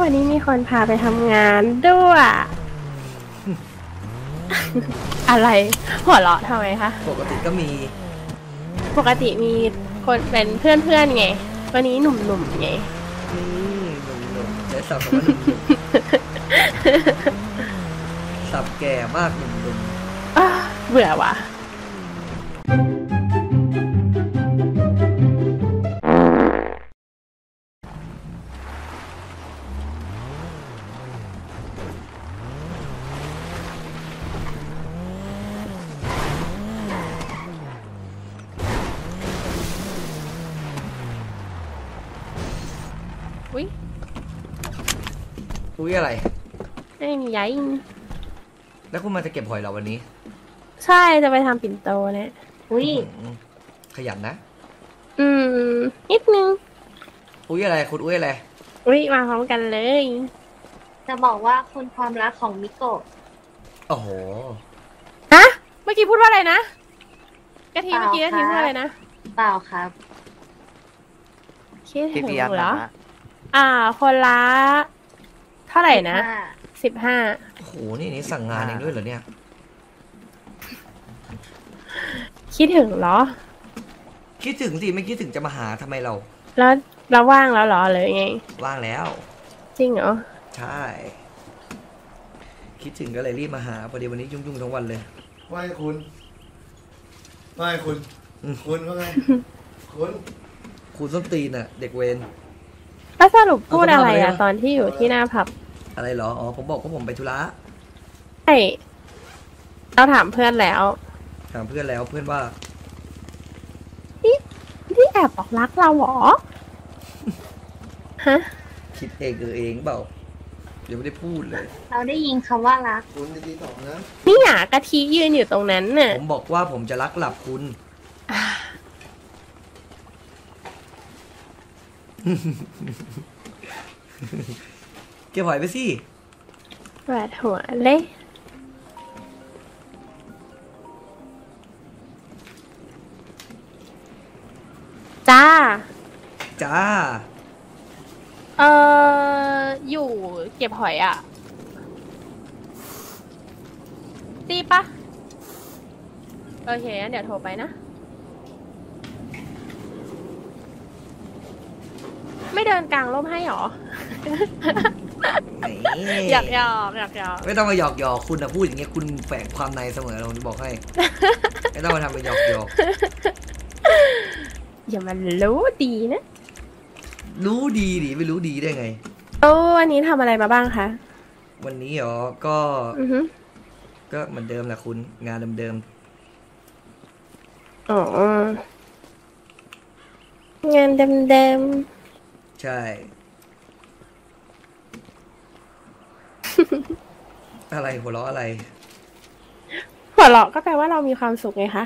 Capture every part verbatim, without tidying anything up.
วันนี้มีคนพาไปทำงานด้วย อะไรหัวเราะทำไมคะปกติก็มีปกติมีคนเป็นเพื่อนๆไงวันนี้หนุ่มๆไงนี่หนุ่มๆใช้สับคำว่าหนุ่มๆสับแก่มากหนุ่มๆเบื่อว่ะอุ้ยอุ้ยอะไรไม่มียัยแล้วคุณมาจะเก็บหอยเหรอวันนี้ใช่จะไปทำปิ่นโตเนี่ยอุ้ยขยันนะอืมนิดนึงอุ้ยอะไรคุณอุ้ยอะไรอุ้ยมาพร้อมกันเลยจะบอกว่าคุณความรักของมิโกะโอ้โหฮะเมื่อกี้พูดว่าอะไรนะกะทิเมื่อกี้กะทิพูดอะไรนะเปล่าครับคิดถึงเหรออ่าคนละเท่าไหร่นะสิบห้าโอ้โหนี่นี่สั่งงานเองด้วยเหรอเนี่ยคิดถึงเหรอคิดถึงสิไม่คิดถึงจะมาหาทำไมเราแล้วเราว่างแล้วเหรอเลยไงว่างแล้วจริงเหรอใช่คิดถึงก็เลยรีบมาหาพอดีวันนี้ยุ่งๆทั้งวันเลยว่าไงคุณว่าไงคุณคุณว่าไงคุณคุณส้นตีนอ่ะเด็กเวรแล้วสรุปพูดอะไรอะตอนที่อยู่ที่หน้าผับอะไรเหรออ๋อผมบอกว่าผมไปธุระใช่เราถามเพื่อนแล้วถามเพื่อนแล้วเพื่อนว่านี่ที่แอบบอกรักเราหรอฮะคิดเองเออเองเปล่าเดี๋ยวไม่ได้พูดเลยเราได้ยินคำว่ารักคุณดีๆตอบนะนี่หยากะทิยืนอยู่ตรงนั้นน่ะผมบอกว่าผมจะรักหลับคุณเก็บหอยไปสิแหวดหัวเลยจ้าจ้าเอออยู่เก็บหอยอ่ะตีปะโอเคงั้นเดี๋ยวโทรไปนะไม่เดินกลางร่มให้หรอหยอกหยอกหยอกหยอกไม่ต้องมาหยอกหยอกคุณนะพูดอย่างเงี้ยคุณแฝงความในเสมอเราจะบอกให้ไม่ต้องมาทำเป็นหยอกหยอกอย่ามารู้ดีนะรู้ดีดิไม่รู้ดีได้ไงโอ้วันนี้ทำอะไรมาบ้างคะวันนี้เหรอก็ก็เหมือนเดิมแหละคุณงานเดิมๆอ๋องานเดิมๆใช่ อะไรหัวเราะอะไรหัวเราะก็แปลว่าเรามีความสุขไงคะ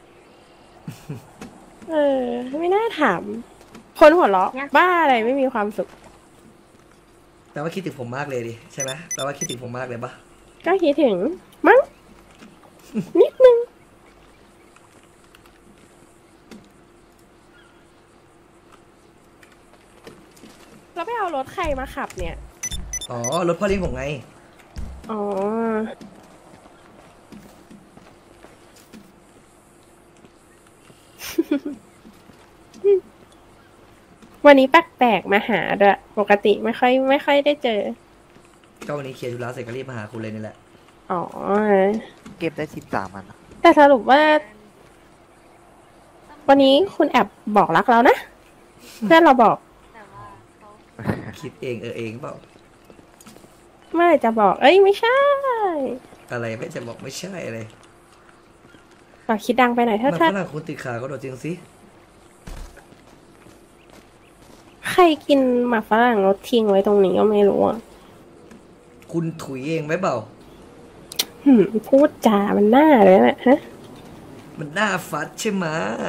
เออไม่น่าถามคนหัวเราะบ้าอะไรไม่มีความสุขแปลว่าคิดถึงผมมากเลยดิใช่ไหมแปลว่าคิดถึงผมมากเลยปะก็คิดถึงมั้งนิดนึงเราไปเอารถใครมาขับเนี่ยอ๋อรถพ่อเลี้ยงผมไงอ๋อวันนี้แปลกๆมาหาด้วยปกติไม่ค่อยไม่ค่อยได้เจอก็วันนี้เคลียร์ธุระเสร็จก็รีบมาหาคุณเลยนี่แหละอ๋อเก็บได้สิบสามอันแต่สรุปว่าวันนี้คุณแอบบอกรักเรานะเพื่อนเราบอกคิดเองเออเองเปล่าเมื่อไหร่จะบอกเอ้ยไม่ใช่อะไรไม่จะบอกไม่ใช่อะไรบอกคิดดังไปหน่อยเท่าๆมาฝรั่งคุณติดขาก็โดดจริงสิใครกินหมากฝรั่งรถทิ้งไว้ตรงนี้ก็ไม่รู้อ่ะคุณถุยเองไหมเปล่าหืมพูดจามันหน้าเลยนะฮะมันหน้าฟัดใช่ไหม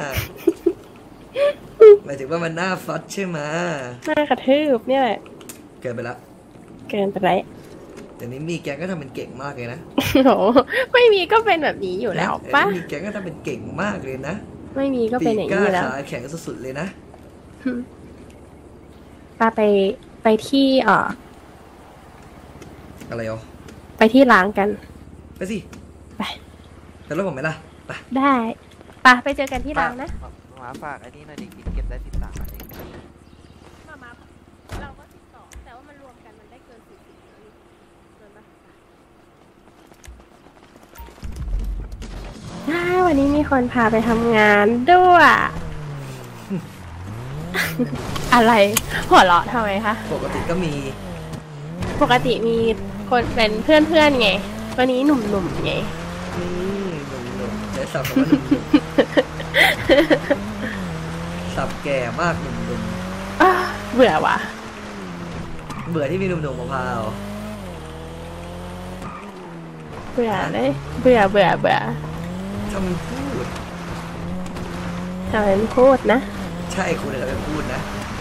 หมายถึงว่ามันหน้าฟัดใช่ไหมหน้ากระทืบเนี่ยแหละเกินไปละเกินไปแล้วแต่นี้มีแกก็ทำเป็นเก่งมากเลยนะโอ้ไม่มีก็เป็นแบบนี้อยู่แล้วปะมีแกก็ทำเป็นเก่งมากเลยนะไม่มีก็เป็นอย่างนี้แล้วขาแข็งสุดๆเลยนะปาไปไปที่เอ่ออะไรอ๋อไปที่ล้างกันไปสิไปไปรถผมไหมล่ะไปได้ปะไปเจอกันที่ล้างนะหมาฝากอันนี้หน่อยดิเก็บได้สิบสามอันเองมามาเราก็สิบสองแต่ว่ามันรวมกันมันได้เกินสี่สิบเกินปะอ่าวันนี้มีคนพาไปทำงานด้วย อะไรหัวเราะทำไมคะปกติก็มีปกติมีคนเป็นเพื่อนๆไง วันนี้หนุ่มๆไงอืมหนุ่มๆใช้สับคำว่าหนุ่มๆสับแก่มากหนุ่มอ้าเบื่อว่ะๆเบื่อที่มีหนุ่มๆมาพาเหรอเบื่อเลยเบื่อเบื่อเบื่อทำพูดทำเป็นพูดนะใช่คุณเลยพูดนะ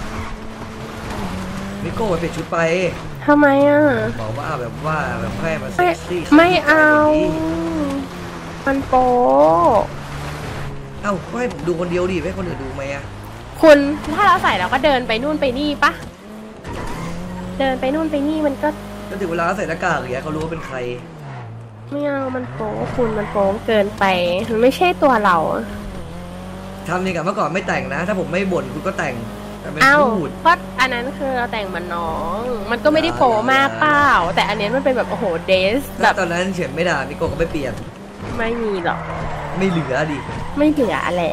มิโก้ไปเปลี่ยนชุดไปทำไมอ่ะบอกว่าแบบว่าแบบให้มาเซ็ไม่กซี่ไม่เอา มันโป๊ะเอ้าก็ให้ผมดูคนเดียวดิไม่ให้คนอื่นดูไหมอะคุณถ้าเราใส่เราก็เดินไปนู่นไปนี่ปะเดินไปนู่นไปนี่มันก็ก็ถึงเวลาใส่หน้ากากอย่างเงี้ยเขารู้ว่าเป็นใครไม่เอามันโป๊ะคุณมันโป๊ะเกินไป มันไม่ใช่ตัวเราทำอย่างกับเมื่อก่อนไม่แต่งนะ ถ้าผมไม่บ่นคุณก็แต่งแต่เป็นเอ้าพูดเพราะอันนั้นคือเราแต่งมันน้อง มันก็ไม่ได้โป๊ะมากเปล่า แต่อันเนี้ยมันเป็นแบบโอ้โหเดสแบแล้วบตอนนั้นเฉียนไม่ด่ามิโก้ก็ไม่เปลี่ยนไม่มีหรอกไม่เหลือดิไม่เหลืออะไร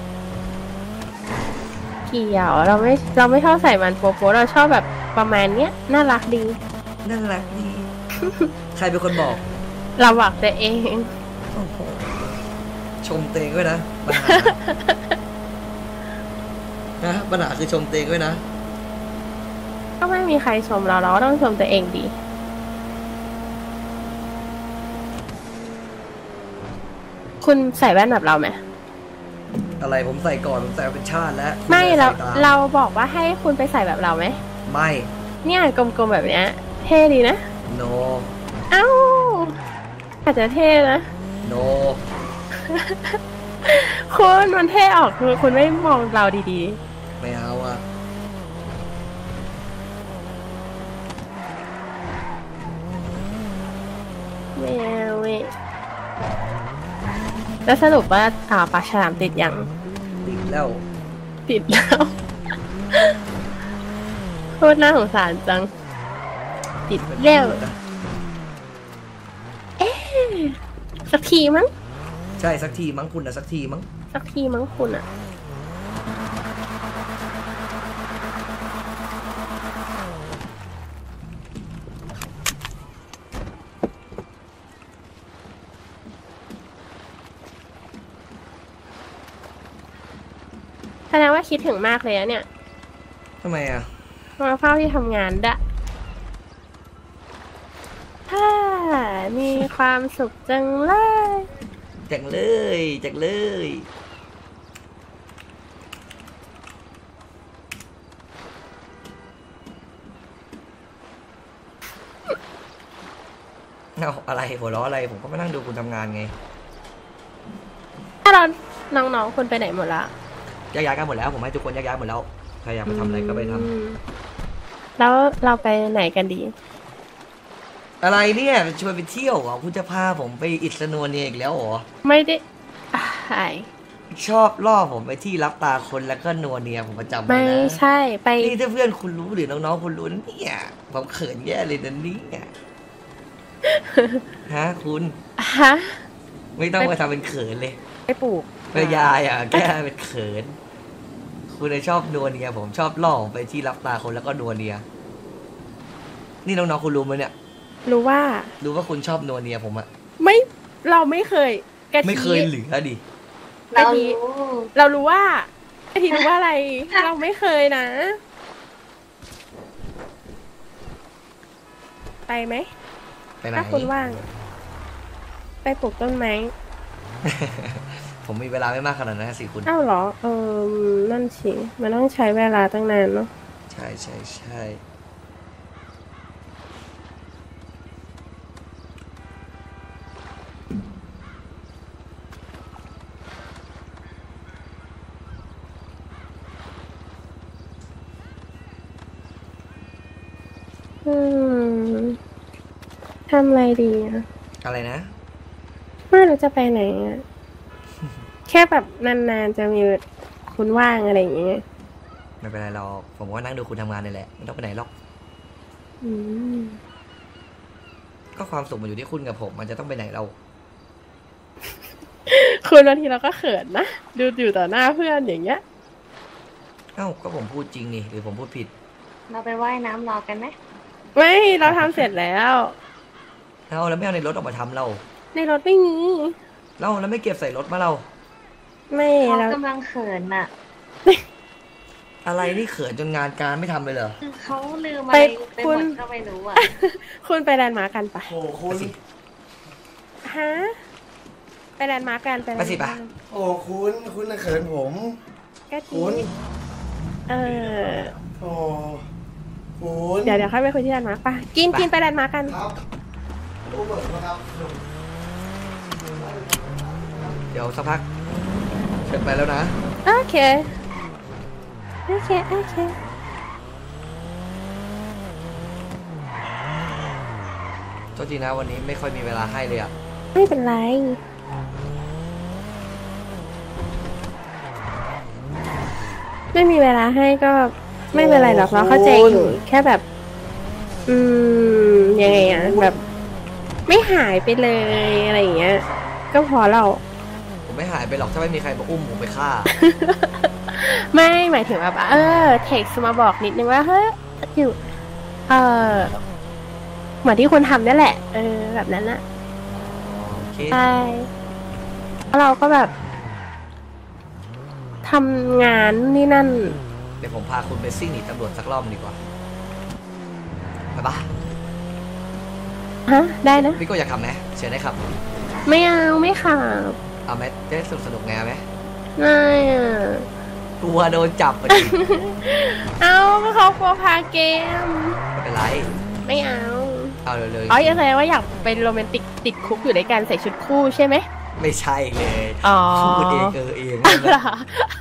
เกี่ยวเราไม่เราไม่ชอบใส่มันโป๊ะๆเราชอบแบบประมาณเนี้ยน่ารักดีน่ารักดี ใครเป็นคนบอกเราบอกตัวเองโอ้โหชมเตงด้วยนะปัญหา นะปัญหาคือชมเตงด้วยนะก็ไม่มีใครชมเราเราก็ต้องชมตัวเองดี คุณใส่แว่นแบบเราไหมอะไรผมใส่ก่อนผมใส่มาเป็นชาติแล้วไม่คุณเราใส่ตมเราบอกว่าให้คุณไปใส่แบบเราไหมไม่เนี่ยกลมๆแบบเนี้ยเท่ดีนะ no เอ้าอาจจะเท่นะ no คุณมันเท่ออกคือคุณไม่มองเราดีไม่เอาอะๆไม่เอาเว้ยแล้วสรุปว่าอ่าปลาฉลามติดยังติดแล้วติดแล้ว พูดน่าสงสารจัง ติดแล้ว สักทีมั้งใช่สักทีมั้งคุณนะสักทีมั้งสักทีมั้งคุณอะแสดงว่าคิดถึงมากเลยอะเนี่ยทำไมอะมาเฝ้าที่ทำงานดะถ้ามีความสุขจังเลยจังเลยจังเลยเอาอะไรหัวเราะอะไรผมก็มานั่งดูคุณทำงานไงถ้าเราน้องๆคุณไปไหนหมดละแยกย้ายกันหมดแล้วผมให้ทุกคนแยกย้ายหมดแล้วใครอยากไปทำอะไรก็ไปทำอืมแล้วเราไปไหนกันดีอะไรเนี่ยชวนไปเที่ยวเหรอคุณจะพาผมไปอิสนวนเนี่ยอีกแล้วเหรอไม่ได้อ่าไอชอบล่อผมไปที่รับตาคนแล้วก็นัวเนียผมประจำไว้ไม่นะใช่ไปนี่ถ้าเพื่อนคุณรู้หรือน้องๆคุณรู้นะเนี่ยผมเขินแย่เลยนะเนี่ยฮะคุณฮะไม่ต้องมาทำเป็นเขินเลยไปปลูกเพื่อยายอ่ะแก้เป็นเขิน คุณเลยชอบนัวเนียผมชอบล่อผมไปที่รับตาคนแล้วก็นัวเนีย นี่น้องๆคุณรู้ไหมเนี่ยรู้ว่ารู้ว่าคุณชอบนัวเนียผมอะไม่เราไม่เคยกะทิไม่เคยเหลือดิเรารู้เรารู้ว่ากะทิรู้ว่าอะไร เราไม่เคยนะ ไปไหมไปไหนถ้าคุณว่าง ไปปลูกต้นไม้ผมมีเวลาไม่มากขนาดนั้นสิคุณอ้าวเหรอ เออนั่นสิมันต้องใช้เวลาตั้งนานเนาะใช่ใช่ใช่อืมทำอะไรดีอะอะไรนะไม่รู้จะไปไหนอะแค่แบบนานๆจะมีคุณว่างอะไรอย่างเงี้ยไม่เป็นไรหรอกผมก็นั่งดูคุณทำงานนี่แหละไม่ต้องไปไหนหรอกอืมก็ความสุขมันอยู่ที่คุณกับผม มันจะต้องไปไหนเราคุณบางทีเราก็เขินนะดูอยู่ต่อหน้าเพื่อนอย่างเงี้ยเอ้าก็ผมพูดจริงนี่หรือผมพูดผิดเราไปว่ายน้ำรอกันไหมไม่เราทำเสร็จแล้วเอ้าแล้วไม่เอาในรถออกมาทำเราในรถไม่มีเราแล้วไม่เก็บใส่รถมาเราไม่เขาเรากำลังเขินน่ะอะไรนี่เขินจนงานการไม่ทำเลยเหรอเขาลืมอะไรไปหมดก็ไม่รู้อ่ะคุณไปแลนด์มาร์กกันปะโอ้คุณไปสิฮะไปแลนด์มาร์กกันไปแลนด์ไปสิมาร์ปะกโอ้คุณคุณน่ะเขินผมก็คุทีณเออโอ้คุณเดี๋ยวเดี๋ยวค่อยไปคุยที่แลนด์มาร์กปะกินกินไปแลนด์มาร์กกันครับรู้เหมือนกันครับเดี๋ยวสักพักเชิญไปแล้วนะโอเคโอเคโอเคโทษทีนะวันนี้ไม่ค่อยมีเวลาให้เลยอะไม่เป็นไรไม่มีเวลาให้ก็ไม่เป็นไรหรอกเราเข้าใจอยู่แค่แบบ อืมยังไงอะแบบ ไม่หายไปเลยอะไรอย่างเงี้ย ก็พอเราผมไม่หายไปหรอกถ้าไม่มีใครมาอุ้มผมไปฆ่าไม่หมายถึงแบบเออเท็กซ์มาบอกนิดนึงว่าเฮ้ยอยู่เออเหมือนที่คุณทำนี่แหละ เออ แบบนั้นอะโอเคใช่แล้วเราก็แบบทำงานนี่นั่นเดี๋ยวผมพาคุณไปซิ่งหนีตำรวจสักรอบดีกว่าไปปะฮะ ได้นะพี่โก็อยากขับไหมเชิญได้ขับไม่เอาไม่ขับเอาไหมจะได้สนุกสนุกไงเอาไหมไม่อะกลัวโดนจับไปดิเอาก็เขากลัวพาเกมไม่เป็นไรไม่เอาเอาเลยเลยอ๋อยังแสดงว่าอยากเป็นโรแมนติกติดคุกอยู่ในการใส่ชุดคู่ใช่ไหมไม่ใช่เลยอ๋อพูดเองเออเองเหรอ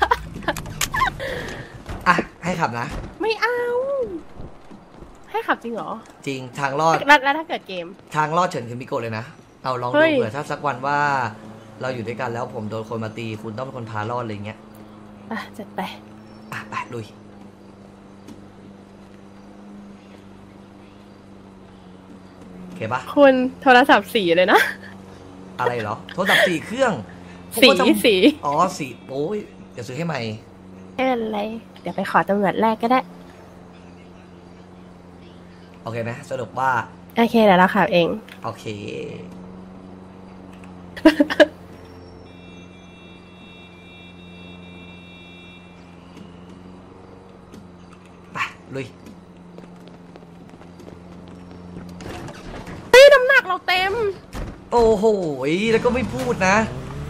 อ่ะให้ขับนะไม่เอา ให้ขับจริงเหรอจริงทางรอดแล้วแล้วถ้าเกิดเกมทางรอดเฉินคือมิโกะเลยนะเอาลองเฮ้ดูยเผื่อถ้าสักวันว่า เราอยู่ด้วยกันแล้วผมโดนคนมาตี คุณต้องเป็นคนพารอดอะไรเงี้ยอ่ะจัดไปอ่ะไปลุยโอเคปะคุณโทรศัพท์สีเลยนะอะไรเหรอโทรศัพท์สี่เครื่องผมสีก็จำสีอ๋อสีโอ้ยเดี๋ยวซื้อให้ใหม่ไม่เป็นไร เดี๋ยวไปขอตำรวจแรกก็ได้โอเคไหมสรุปว่าโอเคเดี๋ยวเราขับเองโอเค ไปลุยเฮ้ยน้ำหนักเราเต็มโอ้โหแล้วก็ไม่พูดนะ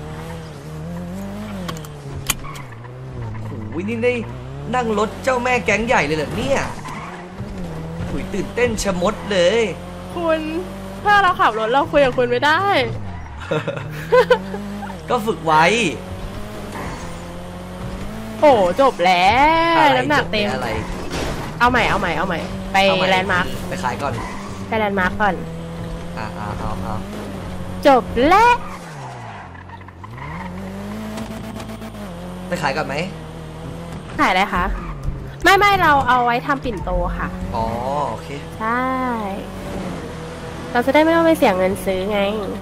โอ้ยนี่ได้นั่งรถเจ้าแม่แก๊งใหญ่เลยเหรอเนี่ยหุยตื่นเต้นชะมดเลยคุณถ้าเราขับรถเราคุยกับคุณไม่ได้ก็ฝึกไว้โอ้จบแล้วอะไรน้ำหนักเต็มจบอะไรเอาใหม่เอาใหม่เอาใหม่ ไปเอาใหแลนด์มาร์คไปขายก่อนไปแลนด์มาร์คก่อนอ่าเอาเอาเอาจบแล้วไปขายก่อนไหมขายอะไรคะ ไม่ไม่เราเอาไว้ทำปิ่นโตค่ะอ๋อโอเคใช่ เราจะได้ไม่ต้องไปเสียเงินซื้อไง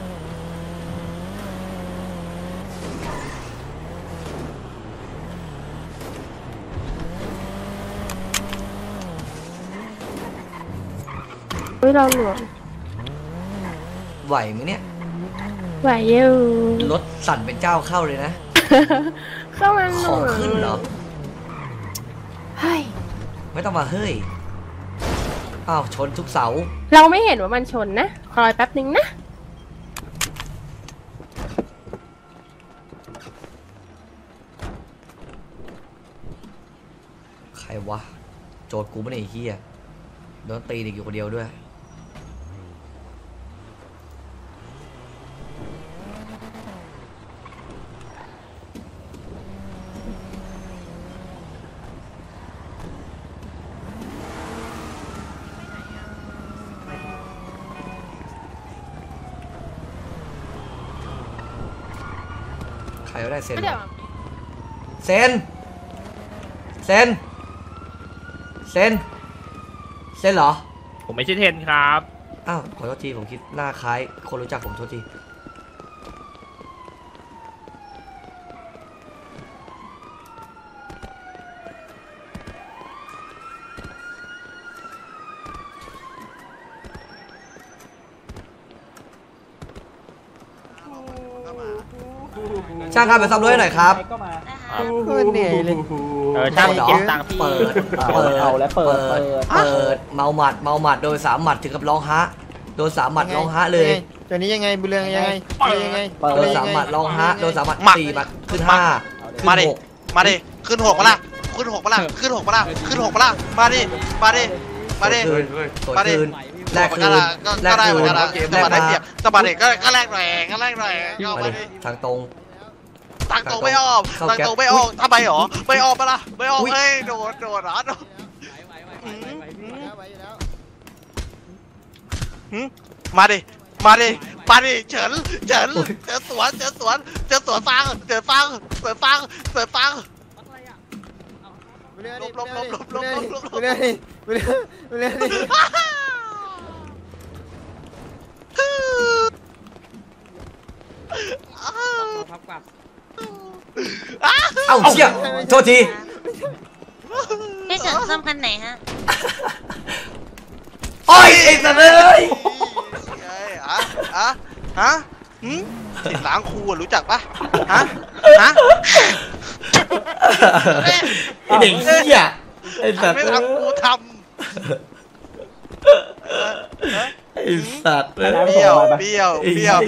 อุ้ยเราหลวมไหวไหมเนี่ยไหวอยู่รถสั่นเป็นเจ้าเข้าเลยนะเข้ามาหขน่ออง ยขึ้นเหรอเฮ้ยไม่ต้องมาเฮ้ย อ้าว ชนทุกเสาเราไม่เห็นว่ามันชนนะคอยแป๊บนึงนะใครวะ โจทย์กูไม่ได้ไอ้เฮียโดนตีเด็กอยู่คนเดียวด้วยรก็ได้เซนเดี๋ยวเซนเซนเซนเซนเหรอผมไม่ใช่เทนครับอ้าวขอโทษทีผมคิดหน้าคล้ายคนรู้จักผมโทษทีช่างครับไปซ่อมรถให้หน่อยครับโคตรเหนื่อยเลยเออช่างเก็บตังค์พี่เปิดเปิดเอาแล้วเปิดเปิดเปิดเมาหมัดเมาหมัดโดนสามหมัดถึงกับร้องฮะโดนสามหมัดร้องฮะเลยตอนนี้ยังไงบุเรืองยังไงบุเรืองยังไงโดนสามหมัดร้องฮะโดนสามหมัดสี่หมัดขึ้นห้าขึ้นมาดิหกมาดิ ขึ้นหกมาละขึ้นหกมาละขึ้นหกมาละขึ้นหกมาละมาดิ มาดิ มาดิสวยมาดิคืนแลกคืก็นได้ก็แลกก็ได้คืเหมือนนกันนะแลสกบัดได้มาเปรียบสบัดเด็กก็ก็แลกหน่อยก็แลกหน่อยก็มามาดิดิทางตรงตังตรงไม่ออกเข้าตังแก๊ปตรงไม่ออกทำไมหรอไม่ออกปะล่ะไม่ออกอุ๊ยเอ้ยโดนโดนเหรอโดนหืมมาดิ มาดิ มาดิเฉินเฉินเจอสวนเจอสวนเจอสวนฟังเจอฟังเจอฟังเจอฟังบุเรืองลบลบลบลบลบลบลบบุเรืองบุเรืองบุเรืองบุเรืองเอ้าเชี่ยโทษทีพี่เฉินซ่อมคันไหนฮะโอ้ยไอ้สัตว์เลยเอ้ยอะอะฮะหืมติดล้างครูอะรู้จักปะฮะฮะไอ้เด็กเหี้ยไอ้สัตว์ไม่ทำกูทไอ้สัตว์ำเบี้ยวเบี้ยวเบี้ยว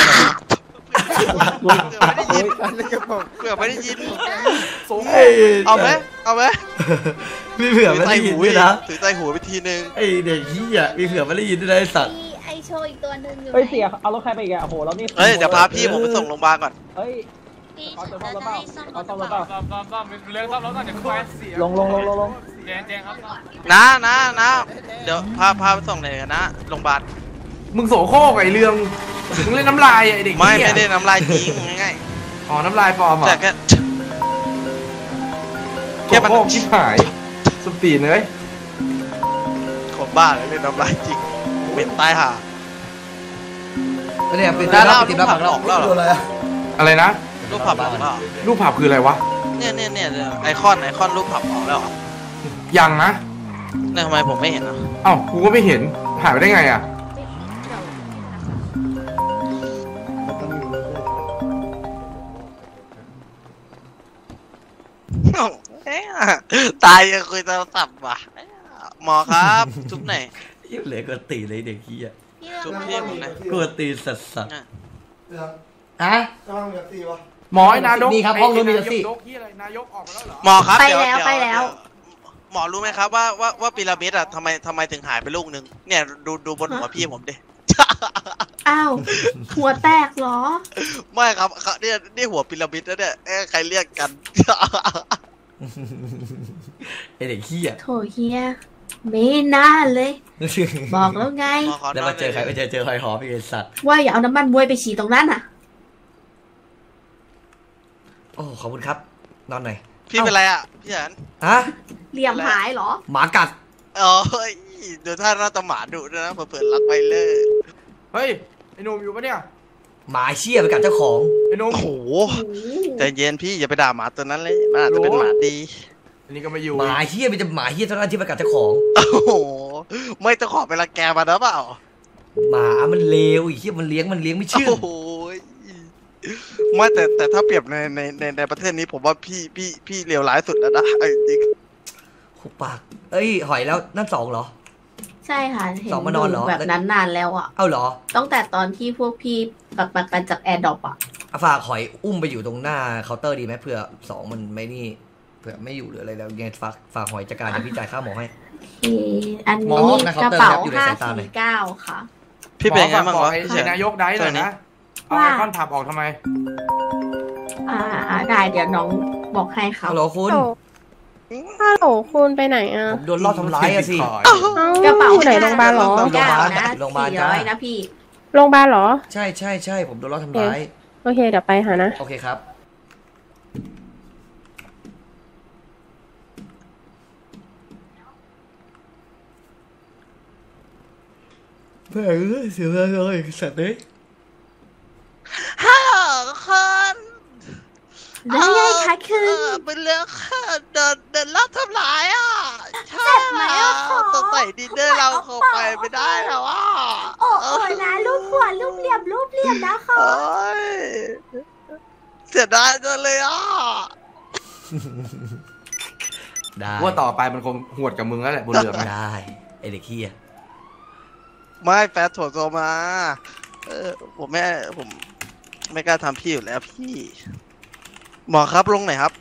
ไม่ได้ยินอันนี้ก็บอกเกือบไม่ได้ยินไอ้เอาไหมเอาไหมมีเผื่อไม่ได้ยินด้วยนะถือใส่หูไปทีนึงไอ้เด็กเหี้ยมีเผื่อไม่ได้ยินด้วยนะไอ้สัตว์มีไอโชว์อีกตัวหนึ่งอยู่เฮ้ยเสียเอารถใครไปอีกอะโอ้โหแล้วนี่เฮ้ยเดี๋ยวพาพี่ผมไปส่งโรงพยาบาลก่อนเฮ้ยพี่เอาเฉินซ่อมรถจะเปล่าให้ซ่อมรเอาถซ่อมหรรือถเปเปล่าล่าซ่อมซ่อมเรื่องซ่อมรถก่อนเดี๋ยวคุณไปเสียลงลงลงลงลงแจงแจงครับนะนะนะเดี๋ยวพาพาไปส่งไหนกันนะโรงพยาบาลมึงโสโครกไอ้เรื่องมึงเล่นน้ำลายไอ้เด็กไม่เหี้ยไม่ได้น้ำลายจริงง่ายอ๋อน้ำลายปลอมๆเหรอแต่แค่โสแค่มันโครกชิบหายสปีดเลยคนบ้าเลยเล่นน้ำลายจริงเป็นตายห่าไม่ได้เป็นแล้วแล้เราวติลูดกแล้วผับออกแล้วเหรตัวออะไรอะอะไรนะลูกผับออกแล้วเหรอรูปผับคืออะไรวะเนี่ยเนี่ยเนี่ยไอคอนไอคอนลูกผับออกแล้วเหรอยังนะเนี่ยทำไมผมไม่เห็นอ่ะเอ้ากูก็ไม่เห็นหายไปได้ไงอ่ะมันต้องอยู่ด้วยเอ๊ะตายยังคุยโทรศัพท์ว่ะหมอครับทุบไหนอยยิ่งเหลือกว่าตีเลยเด็กเหี้ยพี่เรื่องจุ๊บมันพี่ผมนะกลัวตีสัสสัสเนี่ยเรื่องฮะกำลังจะตีวะหมอไอ้นายกนี่ครับห้องนู้นมีไแต่สินายกที่อะไรนายกออกมาแล้วเหรอหมอครับไปเดี๋ยวแล้วเดี๋ยวไปแล้วเดี๋ยวหมอรู้ไหมครับว่าว่าว่าพีระมิดอ่ะทำไมทำไมถึงหายไปลูกหนึ่งเนี่ยดูดูบนหัวพี่ผมดิอ้าว หัวแตกเหรอไม่ครับเขาเนี่ยนี่หัวพีระมิดนะเนี่ยเอ๊ะใครเรียกกันไอเด็กเหี้ยโถเฮียไม่น่าเลย บอกแล้วไงหมอขอเดี๋ยวมาเจอใครไปเจอเจอใครหอมอีกไอ้สัตว์ว่าอย่าเอาน้ำมันมวยไปฉีดตรงนั้นน่ะโอ้ขอบคุณครับนอนหน่อยพี่เป็นไรอ่ะพี่หันฮะเหลี่ยมหายเหรอหมากัดเอ้ยเดี๋ยวถ้าน่าจะหมาดุด้วยนะเผื่อๆรักไปเลยเฮ้ยไอ้หนุ่มอยู่ปะเนี่ยหมาเชี่ยไปกัดเจ้าของไอ้หนุ่มโอ้โหใจเย็นพี่อย่าไปด่าหมาตัวนั้นเลยมันอาจจะเป็นหมาดีอันนี้ก็ไม่อยู่หมาเชี่ยเป็นจะหมาเชี่ยเท่านั้นที่ไปกัดเจ้าของโอ้โหไม่ต้องขอไปรังแกมันนะเปล่าหมามันเลวไอ้เหี้ยมันเลี้ยงมันเลี้ยงไม่เชื่องโอ้โหไม่แต่แต่ถ้าเปรียบในในในในประเทศนี้ผมว่าพี่พี่พี่เลวร้ายสุดแล้วนะเอาจริงหุบปากเอ้ยหอยแล้วนั่นสองเหรอใช่ค่ะ เห็นสองมานอนเหรอแบบนั้นนานแล้วอ่ะเอ้าเหรอตั้งแต่ตอนที่พวกพี่ปักปักกันจากแอร์ดรอปอ่ะเอาฝากหอยอุ้มไปอยู่ตรงหน้าเคาน์เตอร์ดีไหมเผื่อสองมันไม่นี่เผื่อไม่อยู่หรืออะไรแล้วยังไงฝากฝากหอยจัดการเดี๋ยวพี่จ่ายค่าหมอให้โอเคอันหมอนี้นะกเคาน์ระเตอร์เป๋าครับอยู่ในห้าสายตาหน่อยสี่เก้าค่ะๆพี่เป็นไงบ้างหมอวะฝกบอกพี่ไอ้เฉินนายกได้หน่อยนะเอาว่าไอคอนผับออกทำไมอ่าอ่าได้เดี๋ยวน้องบอกให้ค่ะฮัลโหลคุณฮัลโหลคุณไปไหนอ่ะผมโดนรอบทำร้ายอะสิเอ้ากระเป๋าไหนโรงพยาบาลเหรอโรงพยาบาลนะโรงพยาบาลสี่จ้าร้อยนะพี่โรงพยาบาลเหรอใช่ใช่ใช่ผมโดนรอบทำร้ายโอเคเดี๋ยวไปหานะโอเคครับแม่เอ้ยเสียเลยสัตว์เลยฮัลโหลคนแล้วไงคะคืเอน อเป็นเรื่องเดินเดินรอบทำร้ายอ่ะใช่แล้วสงสัยดินเนอร์เราคงไปไม่ได้แล้วอ่ะโอ้โอ้นะรูปหัวรูปเหลี่ยมรูปเหลี่ยมนะคะโอ้ยเสียดายจังเลยอ่ะได้ว่าต่อไปมันคงหวดกับมึงแล้วแหละบนเรือได้ไอเด็กขี้อ่ะไม่แฟนโถโซมา เออผมไม่ผมไม่กล้าทำพี่อยู่แล้วพี่หมอครับลงไหนครับ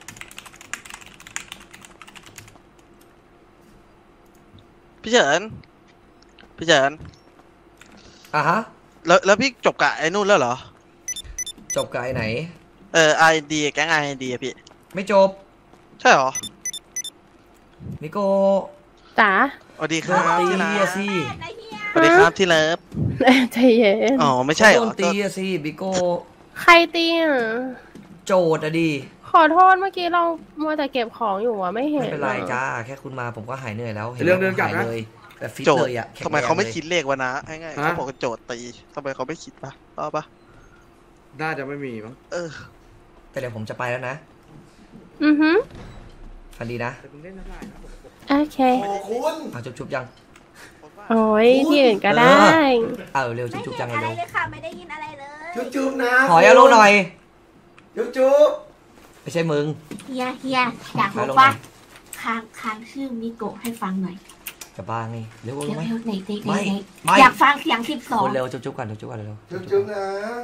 พี่เฉินพี่เฉินอ่ะฮะแล้วแล้วพี่จบกับไอ้นู่นแล้วเหรอจบกับไอ้ไหนเออไอดีแก๊งไอดีพี่ไม่จบใช่เหรอนิโกจ๋าสวัสดีคโดรับนตีที่รัอะกสิสวัสดีครับที่เลิฟใจเย็นอ๋อไม่ใช่เหรโดอนตีอะสิบิโกใครตีอ่ะโจดอะดิขอโทษเมื่อกี้เรามัวแต่เก็บของอยู่อ่ะไม่เห็นไม่เป็นไรอะจ้าแค่คุณมาผมก็หายเหนื่อยแล้วเรื่องเดินกลับนะหายเลยแบบฟิตโจทเลย์ยอะแข็งทำไมเขาไม่แรงลยคิดเลขวะนะให้ไงฮะเขาบอกว่าโจทย์ตีทำไมเขาไม่คิดปะเอาปะน่าจะไม่มีมั้งเออแต่เดี๋ยวผมจะไปแล้วนะอือฮึฟันดีนะแต่มึงเล่นน้ำลายนะโอเคโอ้คุณเอาจุบๆยังโอ้ยที่อื่นก็ได้เอาเร็วจุบๆยังไม่เร็วเห็นอะไรเลยค่ะ ไม่ได้ยินอะไรเลยจุ๊บจุ๊บนะขออย่าลูกหน่อยจุ๊บจุ๊บไม่ใช่มึงเฮียเฮียอยากขอรู้ลงหน่ว่าอยค้างค้างชื่อมิโกะให้ฟังหน่อยจะบ้าไงเร็วเร็วๆไหมเร็วไหนไหนไหนไม่ไหนไม่อยากฟังเสียงสิบสองคนเร็วจุบๆกันจุบๆกันเร็วจุ๊บจุ๊บนะ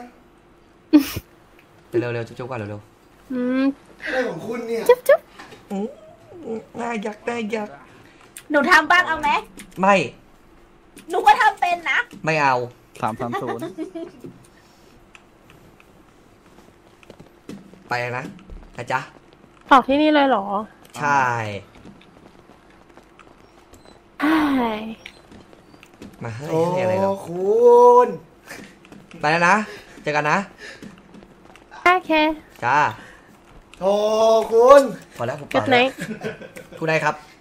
ๆเร็วๆเร็วๆจุบๆกันเร็วอืมอะไรของคุณเนี่ยจุ๊บจุ๊บๆอื้อน่าอยากได้อยากหนูทำบ้างเอาไหมไม่หนูก็ทำเป็นนะไม่เอาสามสามศูนย์ไปแล้วนะนะจ๊ะออกที่นี่เลยเหรอใช่ใช่มาเฮ้ยโอ้เฮ้ยอะไรเราคุณไปแล้วนะเจอกันนะโอเคจ้าโอ้คุณพอแล้วผมจุไปดไหนแล้วคุณนายครับ